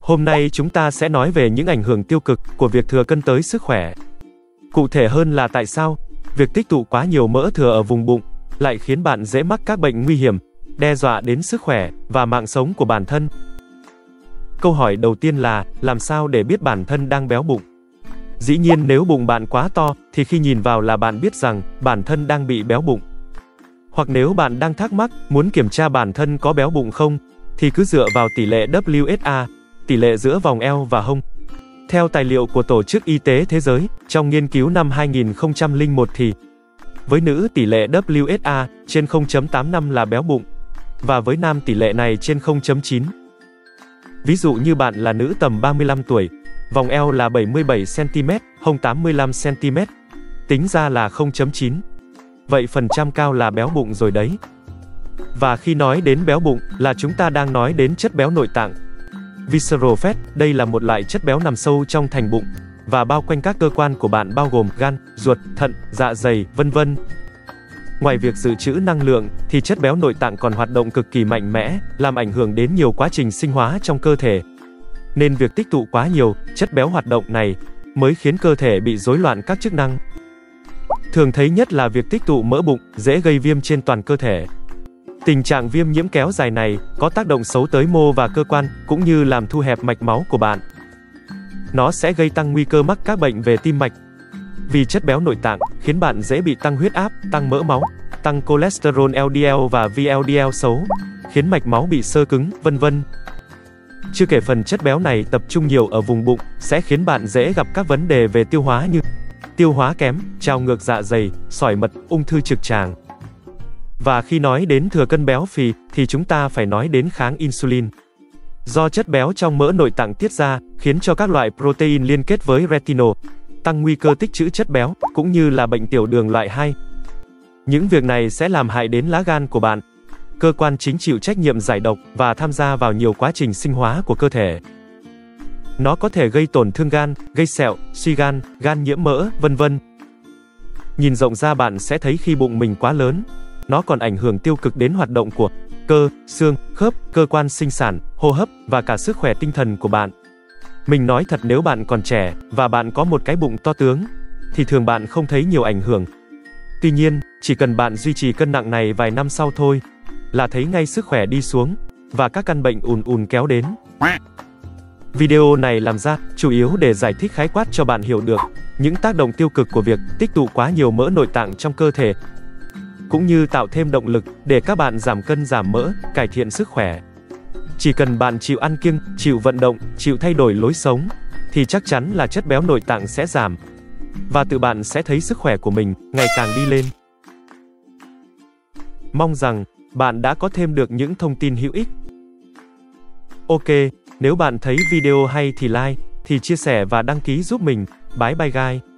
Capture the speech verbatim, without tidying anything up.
Hôm nay chúng ta sẽ nói về những ảnh hưởng tiêu cực của việc thừa cân tới sức khỏe. Cụ thể hơn là tại sao việc tích tụ quá nhiều mỡ thừa ở vùng bụng lại khiến bạn dễ mắc các bệnh nguy hiểm, đe dọa đến sức khỏe và mạng sống của bản thân. Câu hỏi đầu tiên là, làm sao để biết bản thân đang béo bụng? Dĩ nhiên nếu bụng bạn quá to, thì khi nhìn vào là bạn biết rằng bản thân đang bị béo bụng. Hoặc nếu bạn đang thắc mắc, muốn kiểm tra bản thân có béo bụng không, thì cứ dựa vào tỷ lệ W S A, tỷ lệ giữa vòng eo và hông. Theo tài liệu của Tổ chức Y tế Thế giới, trong nghiên cứu năm hai nghìn không trăm lẻ một thì, với nữ tỷ lệ W S A trên không phẩy tám năm là béo bụng, và với nam tỷ lệ này trên không phẩy chín. Ví dụ như bạn là nữ tầm ba mươi lăm tuổi, vòng eo là bảy mươi bảy xăng ti mét, hông tám mươi lăm xăng ti mét, tính ra là không phẩy chín. Vậy phần trăm cao là béo bụng rồi đấy. Và khi nói đến béo bụng, là chúng ta đang nói đến chất béo nội tạng. Visceral fat, đây là một loại chất béo nằm sâu trong thành bụng, và bao quanh các cơ quan của bạn bao gồm gan, ruột, thận, dạ dày, vân vân. Ngoài việc dự trữ năng lượng, thì chất béo nội tạng còn hoạt động cực kỳ mạnh mẽ, làm ảnh hưởng đến nhiều quá trình sinh hóa trong cơ thể. Nên việc tích tụ quá nhiều chất béo hoạt động này mới khiến cơ thể bị rối loạn các chức năng. Thường thấy nhất là việc tích tụ mỡ bụng dễ gây viêm trên toàn cơ thể. Tình trạng viêm nhiễm kéo dài này có tác động xấu tới mô và cơ quan, cũng như làm thu hẹp mạch máu của bạn. Nó sẽ gây tăng nguy cơ mắc các bệnh về tim mạch. Vì chất béo nội tạng khiến bạn dễ bị tăng huyết áp, tăng mỡ máu, tăng cholesterol L D L và V L D L xấu, khiến mạch máu bị xơ cứng, vân vân. Chưa kể phần chất béo này tập trung nhiều ở vùng bụng, sẽ khiến bạn dễ gặp các vấn đề về tiêu hóa như tiêu hóa kém, trào ngược dạ dày, sỏi mật, ung thư trực tràng. Và khi nói đến thừa cân béo phì, thì chúng ta phải nói đến kháng insulin. Do chất béo trong mỡ nội tạng tiết ra, khiến cho các loại protein liên kết với retinol, tăng nguy cơ tích trữ chất béo, cũng như là bệnh tiểu đường loại hai. Những việc này sẽ làm hại đến lá gan của bạn, cơ quan chính chịu trách nhiệm giải độc, và tham gia vào nhiều quá trình sinh hóa của cơ thể. Nó có thể gây tổn thương gan, gây sẹo, suy gan, gan nhiễm mỡ, vân vân. Nhìn rộng ra bạn sẽ thấy khi bụng mình quá lớn, nó còn ảnh hưởng tiêu cực đến hoạt động của cơ, xương, khớp, cơ quan sinh sản, hô hấp, và cả sức khỏe tinh thần của bạn. Mình nói thật, nếu bạn còn trẻ, và bạn có một cái bụng to tướng, thì thường bạn không thấy nhiều ảnh hưởng. Tuy nhiên, chỉ cần bạn duy trì cân nặng này vài năm sau thôi, là thấy ngay sức khỏe đi xuống, và các căn bệnh ùn ùn kéo đến. Video này làm ra, chủ yếu để giải thích khái quát cho bạn hiểu được những tác động tiêu cực của việc tích tụ quá nhiều mỡ nội tạng trong cơ thể, cũng như tạo thêm động lực để các bạn giảm cân giảm mỡ, cải thiện sức khỏe. Chỉ cần bạn chịu ăn kiêng, chịu vận động, chịu thay đổi lối sống, thì chắc chắn là chất béo nội tạng sẽ giảm, và tự bạn sẽ thấy sức khỏe của mình ngày càng đi lên. Mong rằng bạn đã có thêm được những thông tin hữu ích. Ok, nếu bạn thấy video hay thì like, thì chia sẻ và đăng ký giúp mình. Bye bye guys.